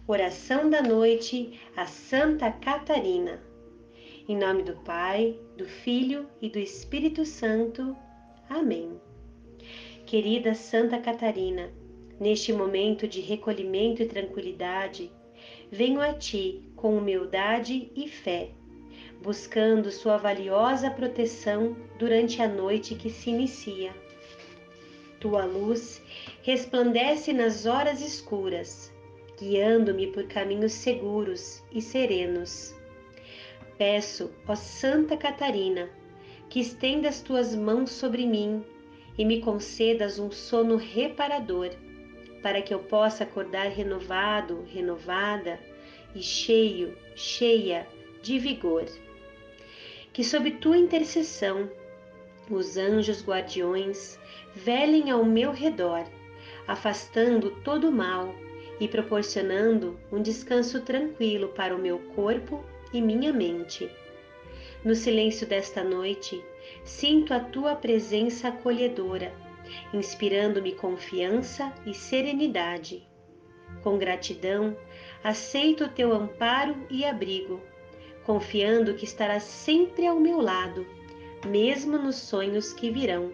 Oração da noite a Santa Catarina. Em nome do Pai, do Filho e do Espírito Santo. Amém. Querida Santa Catarina, neste momento de recolhimento e tranquilidade, venho a Ti com humildade e fé, buscando Sua valiosa proteção durante a noite que se inicia. Tua luz resplandece nas horas escuras, guiando-me por caminhos seguros e serenos. Peço, ó Santa Catarina, que estendas tuas mãos sobre mim e me concedas um sono reparador, para que eu possa acordar renovado, renovada e cheia de vigor. Que sob tua intercessão os anjos guardiões velem ao meu redor, afastando todo o mal e proporcionando um descanso tranquilo para o meu corpo e minha mente. No silêncio desta noite, sinto a tua presença acolhedora, inspirando-me confiança e serenidade. Com gratidão, aceito o teu amparo e abrigo, confiando que estarás sempre ao meu lado, mesmo nos sonhos que virão.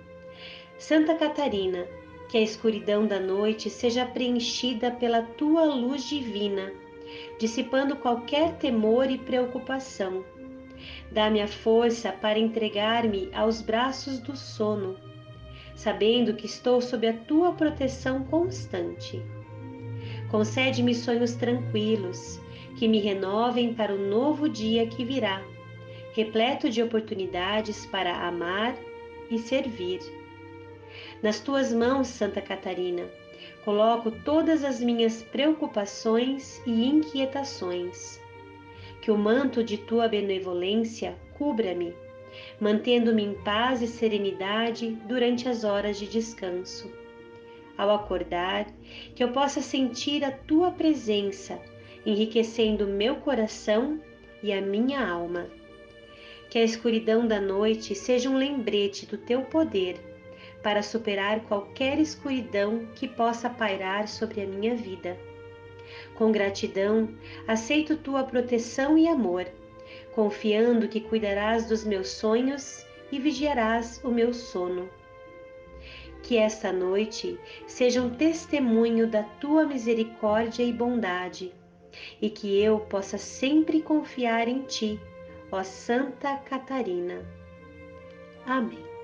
Santa Catarina, que a escuridão da noite seja preenchida pela tua luz divina, dissipando qualquer temor e preocupação. Dá-me a força para entregar-me aos braços do sono, sabendo que estou sob a tua proteção constante. Concede-me sonhos tranquilos, que me renovem para o novo dia que virá, repleto de oportunidades para amar e servir. Nas tuas mãos, Santa Catarina, coloco todas as minhas preocupações e inquietações. Que o manto de tua benevolência cubra-me, mantendo-me em paz e serenidade durante as horas de descanso. Ao acordar, que eu possa sentir a tua presença, enriquecendo meu coração e a minha alma. Que a escuridão da noite seja um lembrete do teu poder para superar qualquer escuridão que possa pairar sobre a minha vida. Com gratidão, aceito tua proteção e amor, confiando que cuidarás dos meus sonhos e vigiarás o meu sono. Que esta noite seja um testemunho da tua misericórdia e bondade, e que eu possa sempre confiar em ti, ó Santa Catarina. Amém.